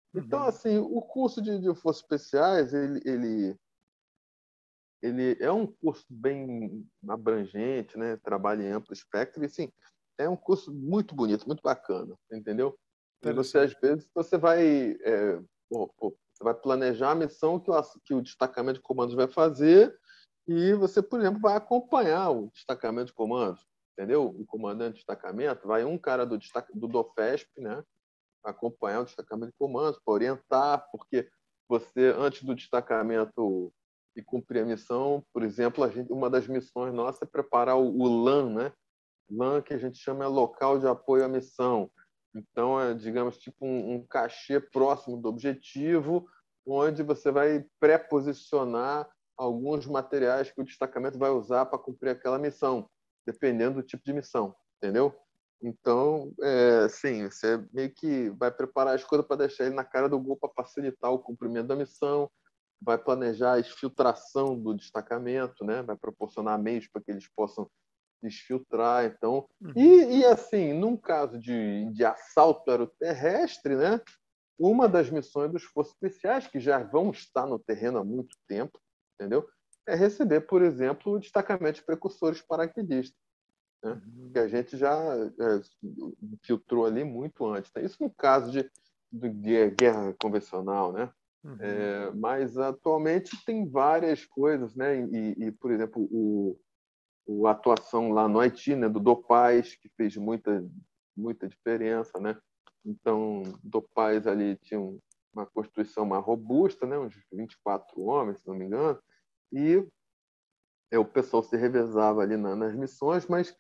Então, Uhum. assim, o curso de Forças Especiais, ele é um curso bem abrangente, né? Trabalha em amplo espectro, e assim, é um curso muito bonito, muito bacana, entendeu? E você, às Interessante. vezes, você vai, você vai planejar a missão que o destacamento de comandos vai fazer, e você, por exemplo, vai acompanhar o destacamento de comandos, entendeu? O comandante de destacamento, vai um cara do DOFESP, né? Acompanhar o destacamento de comandos, para orientar, porque você, antes do destacamento e cumprir a missão, por exemplo, uma das missões nossas é preparar o LAN, né? LAN que a gente chama local de apoio à missão. Então, é, digamos, tipo um cachê próximo do objetivo, onde você vai pré-posicionar alguns materiais que o destacamento vai usar para cumprir aquela missão, dependendo do tipo de missão, entendeu? Então, sim, você meio que vai preparar as coisas para deixar ele na cara do gol para facilitar o cumprimento da missão, vai planejar a exfiltração do destacamento, né? Vai proporcionar meios para que eles possam desfiltrar. Então, Uhum. assim, num caso de assalto aeroterrestre, né? Uma das missões dos Forças Especiais, que já vão estar no terreno há muito tempo, entendeu? É receber, por exemplo, o destacamento de precursores paraquedistas, né? Que Uhum. a gente já filtrou ali muito antes. Né? Isso no caso de guerra convencional, né? Uhum. Mas atualmente tem várias coisas, né? Por exemplo, a atuação lá no Haiti, né? Do Dopaz, que fez muita diferença, né? Então, Dopaz ali tinha uma constituição mais robusta, né? Uns 24 homens, se não me engano, e o pessoal se revezava ali nas missões, mas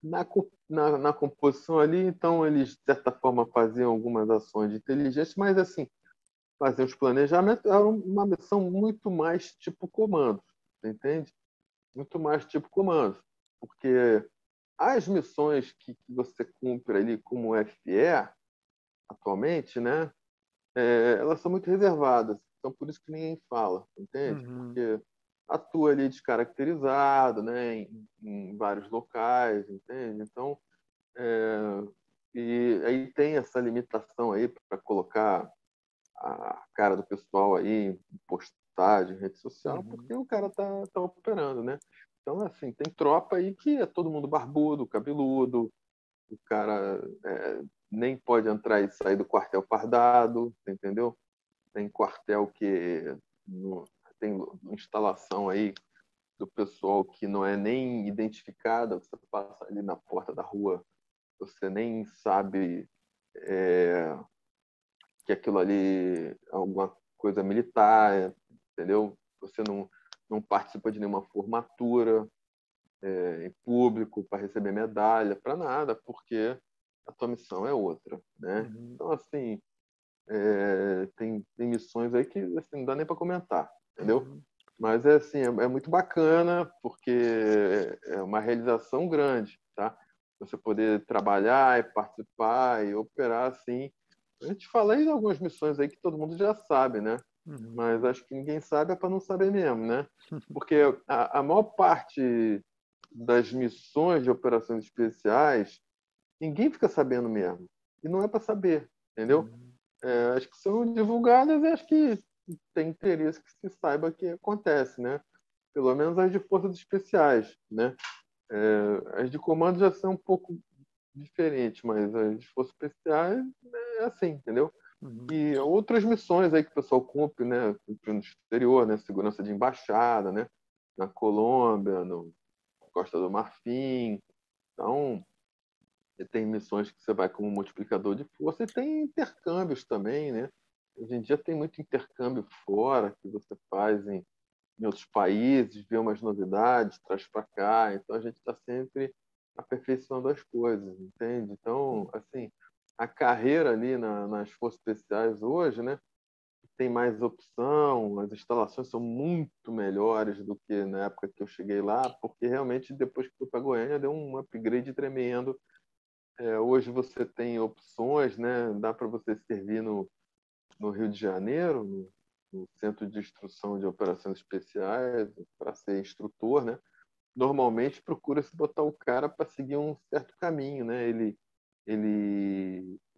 na composição ali, então eles, de certa forma, faziam algumas ações de inteligência, mas assim, faziam os planejamentos, era uma missão muito mais tipo comando, entende? Muito mais tipo comando, porque as missões que você cumpre ali como FE, atualmente, né, elas são muito reservadas, então por isso que ninguém fala, entende? Uhum. Porque atua ali descaracterizado, né, em vários locais, entende? Então, e aí tem essa limitação aí para colocar a cara do pessoal aí em postagem, rede social, Uhum. porque o cara tá operando, né? Então, assim, tem tropa aí que é todo mundo barbudo, cabeludo, o cara nem pode entrar e sair do quartel fardado, entendeu? Tem quartel que tem instalação aí do pessoal que não é nem identificada, você passa ali na porta da rua, você nem sabe que aquilo ali é alguma coisa militar, entendeu? Você não participa de nenhuma formatura em público para receber medalha, para nada, porque a tua missão é outra, né? Uhum. Então, assim, tem missões aí que assim, não dá nem para comentar, entendeu? Uhum. Mas é assim, é muito bacana porque é uma realização grande, tá? Você poder trabalhar e participar e operar assim. A gente fala aí de algumas missões aí que todo mundo já sabe, né? Uhum. Mas acho que ninguém sabe é para não saber mesmo, né? Porque a maior parte das missões de operações especiais, ninguém fica sabendo mesmo. E não é para saber, entendeu? Uhum. Acho que são divulgadas e acho que tem interesse que se saiba que acontece, né? Pelo menos as de forças especiais, né? As de comando já são um pouco diferentes, mas as de forças especiais é assim, entendeu? Uhum. E outras missões aí que o pessoal cumpre, né? Cumpre no exterior, né? Segurança de embaixada, né? Na Colômbia, no Costa do Marfim. Então, tem missões que você vai como multiplicador de força e tem intercâmbios também, né? Hoje em dia tem muito intercâmbio fora que você faz em outros países, vê umas novidades, traz para cá. Então a gente está sempre aperfeiçoando as coisas, entende? Então, assim, a carreira ali nas forças especiais hoje, né? Tem mais opção, as instalações são muito melhores do que na época que eu cheguei lá, porque realmente depois que fui para Goiânia deu um upgrade tremendo. Hoje você tem opções, né? Dá para você servir no Rio de Janeiro, no Centro de Instrução de Operações Especiais, para ser instrutor, né? Normalmente procura se botar o cara para seguir um certo caminho, né? Ele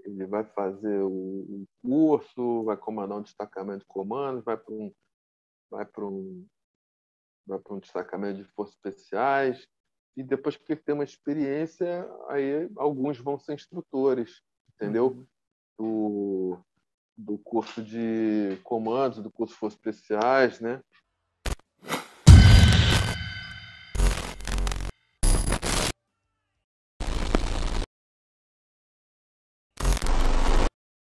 ele vai fazer o curso, vai comandar um destacamento de comandos, vai para um, vai para um destacamento de forças especiais, e depois que ele tem uma experiência, aí alguns vão ser instrutores, entendeu? Do curso de comandos, do curso de forças especiais, né?